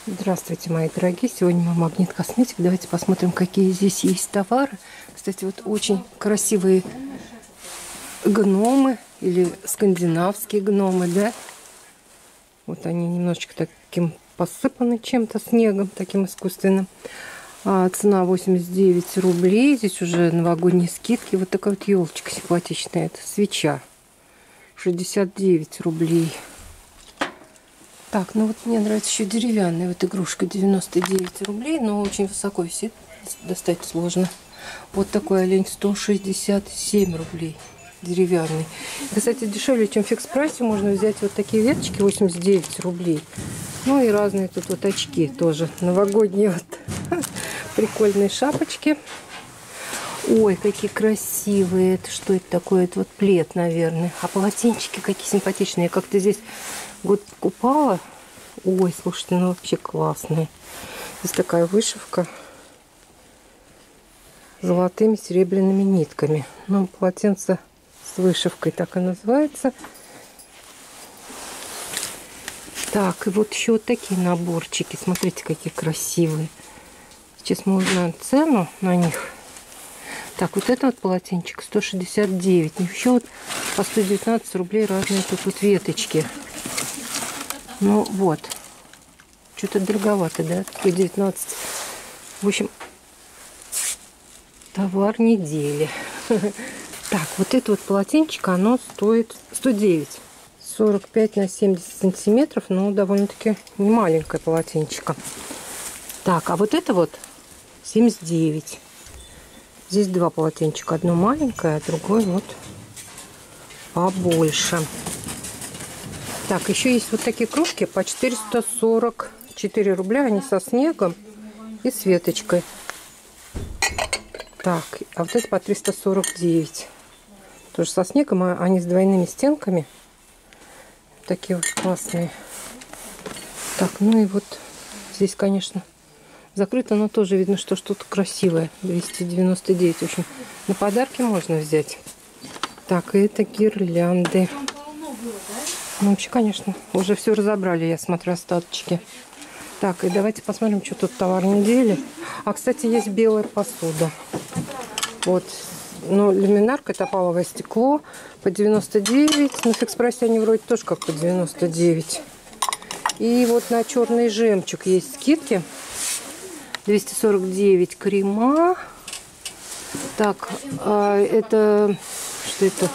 Здравствуйте, мои дорогие! Сегодня мы Магнит Косметик. Давайте посмотрим, какие здесь есть товары. Кстати, вот очень красивые гномы или скандинавские гномы, да? Вот они немножечко таким посыпаны чем-то, снегом таким искусственным. Цена 89 рублей. Здесь уже новогодние скидки. Вот такая вот елочка симпатичная. Это свеча. 69 рублей. Так, ну вот мне нравится еще деревянная вот игрушка, 99 рублей, но очень высоко висит, достать сложно. Вот такой олень, 167 рублей, деревянный. Кстати, дешевле, чем в фикс-прайсе, можно взять вот такие веточки, 89 рублей. Ну и разные тут вот очки тоже, новогодние вот прикольные шапочки. Ой, какие красивые, это что это такое? Это вот плед, наверное. А полотенчики какие симпатичные, я как-то здесь год покупала. Ой, слушайте, ну вообще классные. Здесь такая вышивка золотыми серебряными нитками. Ну, полотенце с вышивкой так и называется. Так, и вот еще вот такие наборчики. Смотрите, какие красивые. Сейчас мы узнаем цену на них. Так, вот это вот полотенчик 169. Еще вот по 119 рублей разные тут вот веточки. Ну вот, что-то дороговато, да? 119. В общем, товар недели. Так, вот это вот полотенчик, оно стоит 109. 45 на 70 сантиметров, ну, довольно-таки не маленькое полотенчико. Так, а вот это вот 79. Здесь два полотенчика. Одно маленькое, а другое вот побольше. Так, еще есть вот такие кружки по 444 рубля. Они со снегом и с веточкой. Так, а вот это по 349. Тоже со снегом, а они с двойными стенками. Такие вот классные. Так, ну и вот здесь, конечно, закрыто, но тоже видно, что что-то красивое. 299. В общем, на подарки можно взять. Так, и это гирлянды. Ну, вообще, конечно, уже все разобрали, я смотрю, остаточки. Так, и давайте посмотрим, что тут товар недели. А, кстати, есть белая посуда. Вот, ну, люминарка, топаловое стекло по 99. На фикс-прайсе они вроде тоже как по 99. И вот на черный жемчуг есть скидки. 249 крема. Так, это... Что это?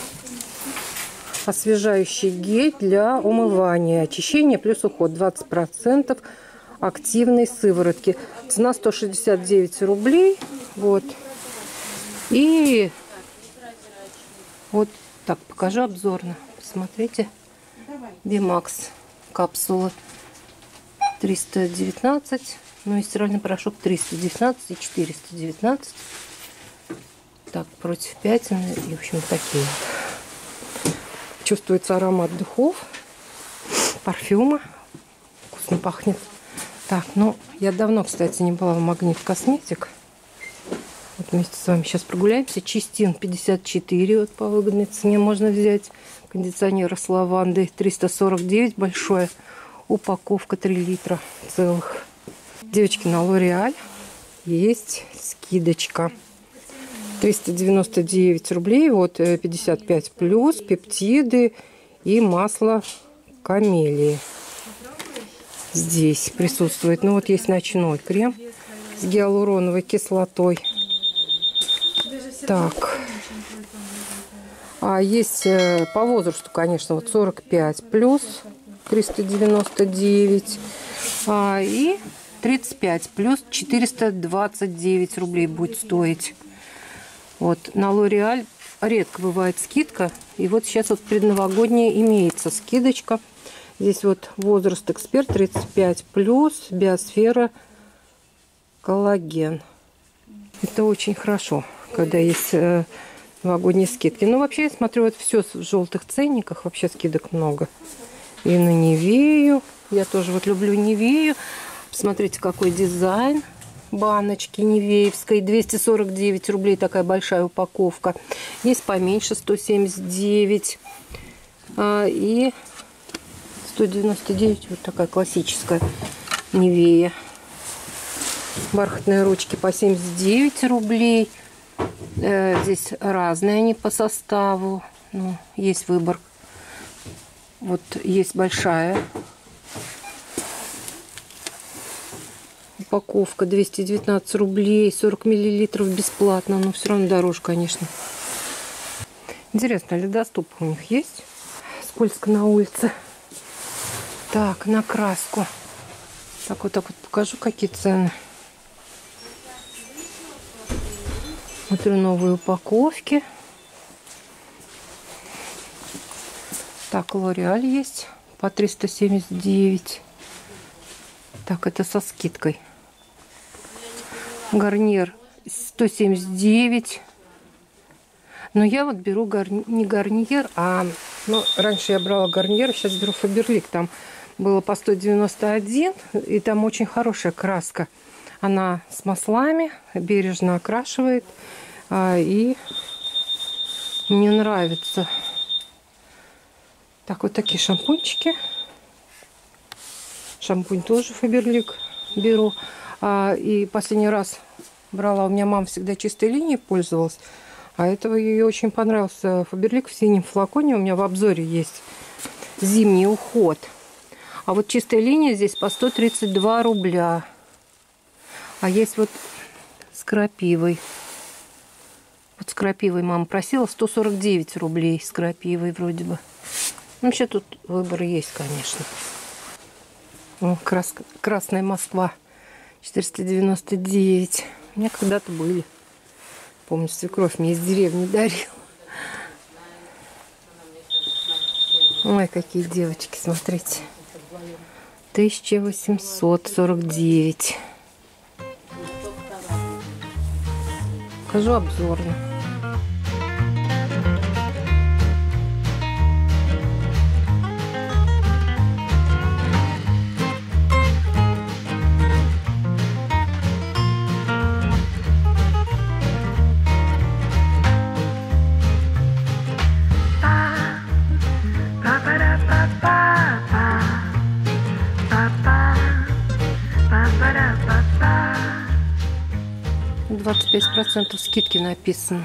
Освежающий гель для умывания, очищения плюс уход. 20% активной сыворотки. Цена 169 рублей. Вот. И вот так покажу обзорно. Посмотрите. Бимакс капсула 319. Ну и стиральный порошок 319 и 419. Так, против пятен. И, в общем, такие. Чувствуется аромат духов, парфюма. Вкусно пахнет. Так, ну, я давно, кстати, не была в Магнит Косметик. Вот вместе с вами сейчас прогуляемся. Чистин 54 вот по выгодной цене можно взять. Кондиционер с лавандой 349, большое. Упаковка 3 литра целых. Девочки, на L'Oréal есть скидочка. 399 рублей, вот 55 плюс, пептиды и масло камелии. Здесь присутствует. Ну вот есть ночной крем с гиалуроновой кислотой. Так. А есть по возрасту, конечно, вот 45 плюс 399. И 35 плюс 429 рублей будет стоить. Вот, на L'Oréal редко бывает скидка. И вот сейчас вот предновогодняя имеется скидочка. Здесь вот возраст эксперт 35 плюс, биосфера, коллаген. Это очень хорошо, когда есть новогодние скидки. Но вообще я смотрю, вот все в желтых ценниках. Вообще скидок много. И на Нивею. Я тоже вот люблю Нивею. Посмотрите, какой дизайн. Баночки нивеевской 249 рублей, такая большая упаковка. Есть поменьше 179 и 199 вот такая классическая. Невея. Бархатные ручки по 79 рублей. Здесь разные они по составу. Ну, есть выбор. Вот есть большая упаковка, 219 рублей, 40 миллилитров бесплатно, но все равно дороже, конечно. Интересно, ледоступ у них есть? Скользко на улице. Так, на краску. Так вот покажу, какие цены. Смотрю новые упаковки. Так, L'Oréal есть по 379. Так, это со скидкой. Гарнир 179. Но я вот беру не гарнир, а... Ну, раньше я брала гарнир, сейчас беру Фаберлик. Там было по 191, и там очень хорошая краска. Она с маслами, бережно окрашивает. И мне нравится. Так, вот такие шампунчики. Шампунь тоже Фаберлик беру. И последний раз брала, у меня мама всегда чистой линией пользовалась. А этого ей очень понравился Фаберлик в синем флаконе. У меня в обзоре есть зимний уход. А вот чистая линия здесь по 132 рубля. А есть вот с крапивой. Вот с крапивой мама просила 149 рублей с крапивой вроде бы. Ну, вообще тут выбор есть, конечно. О, Красная Москва 499. У меня когда-то были. Помню, свекровь мне из деревни дарила. Ой, какие девочки, смотрите. 1849. Покажу обзорно. — 25% скидки написано.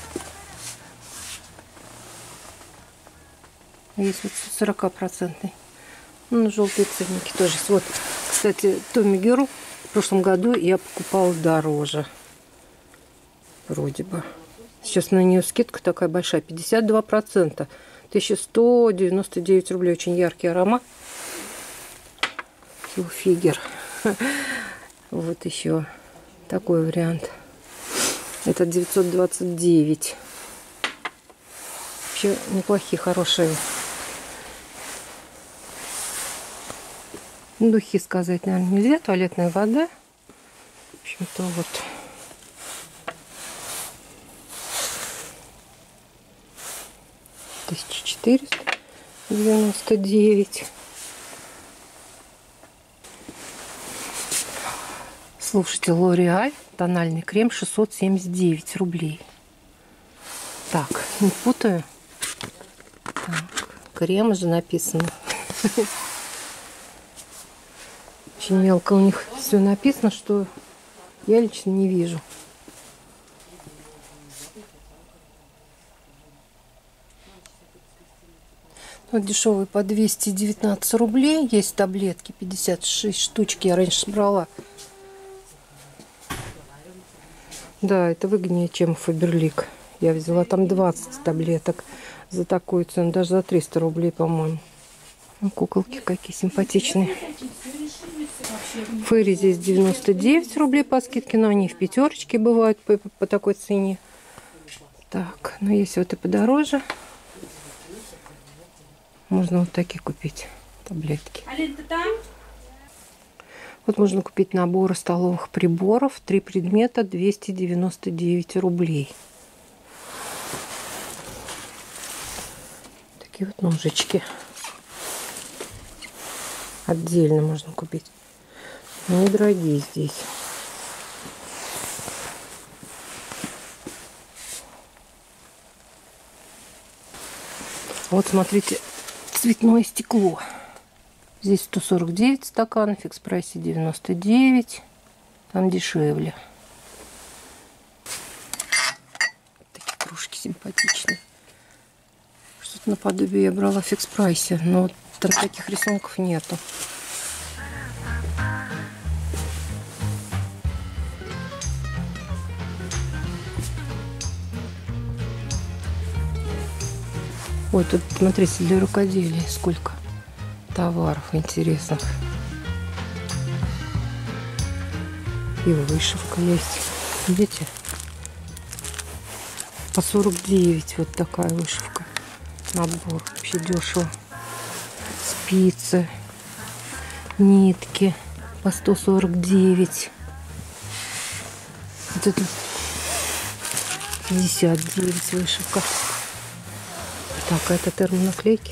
Есть вот 40%. Ну, желтые ценники тоже. Вот, кстати, Томми Герл в прошлом году я покупала дороже. Вроде бы. Сейчас на нее скидка такая большая. 52%. 1199 рублей. Очень яркий аромат. Хилфигер. Вот еще такой вариант. Это 929. Вообще неплохие, хорошие. Духи сказать, наверное, нельзя. Туалетная вода. В общем-то, вот. — 1499. Слушайте, L'Oréal тональный крем 679 рублей. Так, не путаю. Так, крем же написано. Очень мелко у них все написано, что я лично не вижу. Вот дешевые по 219 рублей. Есть таблетки 56 штучки. Я раньше брала. Да, это выгоднее, чем Фаберлик. Я взяла там 20 таблеток за такую цену. Даже за 300 рублей, по-моему. Ну, куколки какие симпатичные. Фейри здесь 99 рублей по скидке. Но они в пятерочке бывают по такой цене. Так, ну есть вот и подороже. Можно вот такие купить таблетки. Вот можно купить наборы столовых приборов. 3 предмета 299 рублей. Такие вот ножички. Отдельно можно купить. Но недорогие здесь. Вот смотрите, цветное стекло. Здесь 149 стаканов, в фикс-прайсе 99. Там дешевле. Такие кружки симпатичные. Что-то наподобие я брала в фикс-прайсе, но там таких рисунков нету. Ой, тут, смотрите, для рукоделия сколько товаров интересных. И вышивка есть. Видите? По 49 вот такая вышивка. Набор. Вообще дешево. Спицы. Нитки. По 149. Вот это 59 вышивка. Так, а это термонаклейки.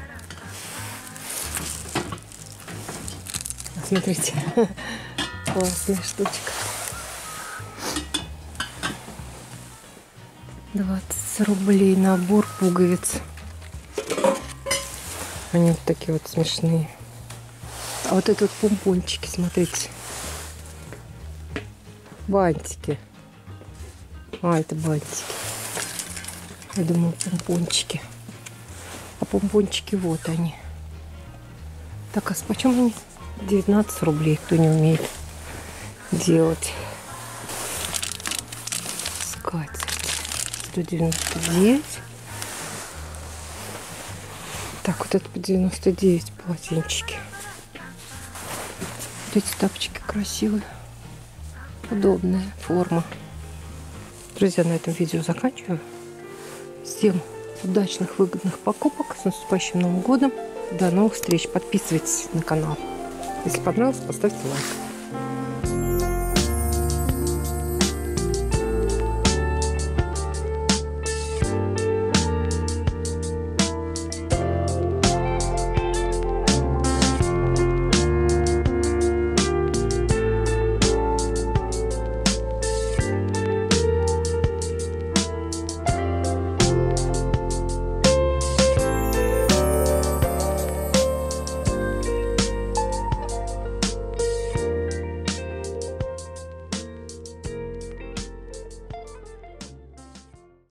Смотрите. Классная штучка. 20 рублей набор пуговиц. Они вот такие вот смешные. А вот это вот помпончики, смотрите. Бантики. А, это бантики. Я думаю, помпончики. А помпончики вот они. Так, а почем они? 19 рублей, кто не умеет делать. Скатерть. 199. Так, вот это по 99 полотенчики. Вот эти тапочки красивые. Удобная форма. Друзья, на этом видео заканчиваю. Всем удачных, выгодных покупок. С наступающим Новым годом. До новых встреч. Подписывайтесь на канал. Если понравилось, поставьте лайк.